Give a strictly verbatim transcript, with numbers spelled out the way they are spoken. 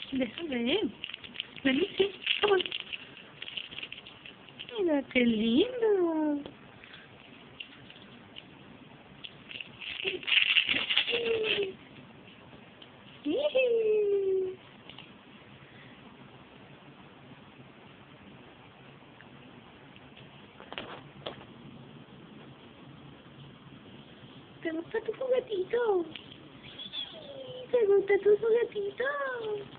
Déjame. Vení, sí. Vamos. Mira, qué lindo. ¿Te gusta tu juguetito? ¿Te gusta tu juguetito?